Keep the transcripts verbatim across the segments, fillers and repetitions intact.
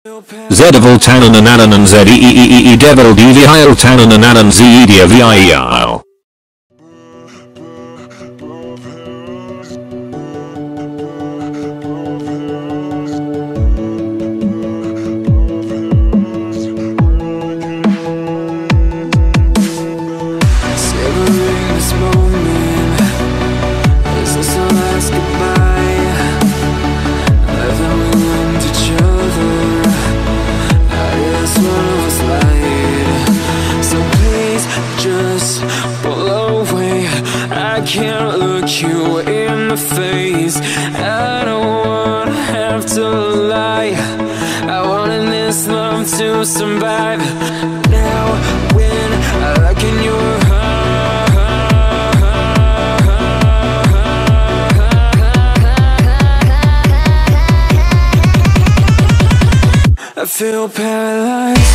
Zedevil Tannen and Anan and Z E E E E Devil D V I L Tannen and Anan Z E D V I E L. I can't look you in the face. I don't wanna have to lie. I wanted this love to survive. Now when I look in your eyes, I feel paralyzed.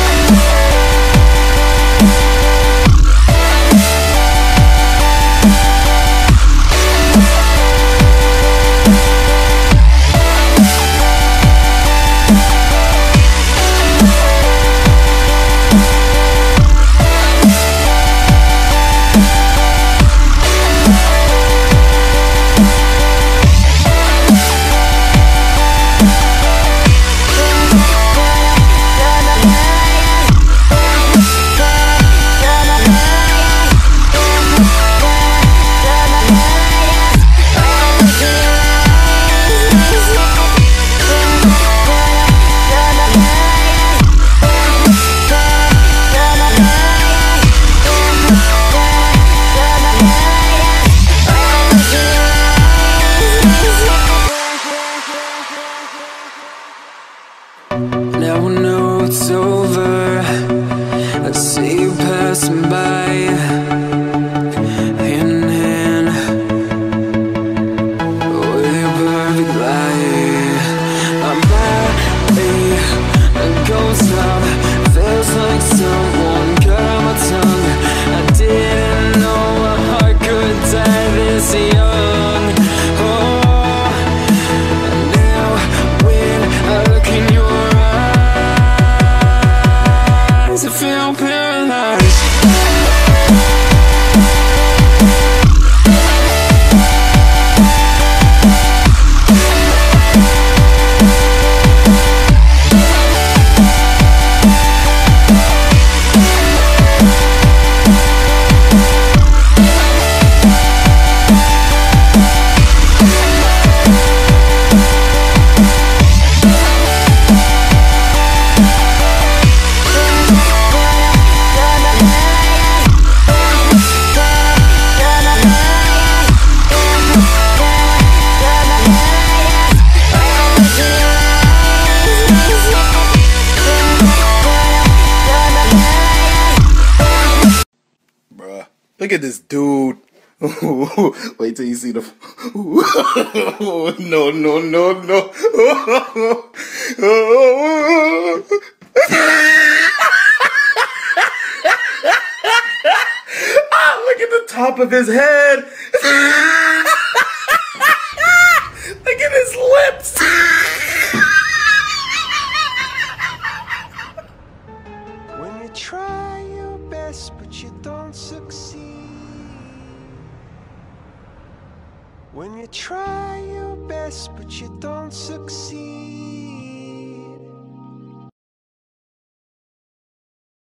Now I know it's over. I see you passing by, hand in hand, with your perfect light. I'm body, a ghost town. Feels like someone cut out my tongue. I didn't know a heart could die this young. Oh, now when I look in your I feel paralyzed. Look at this dude. Wait till you see the. No, no, no, no. Ah, look at the top of his head.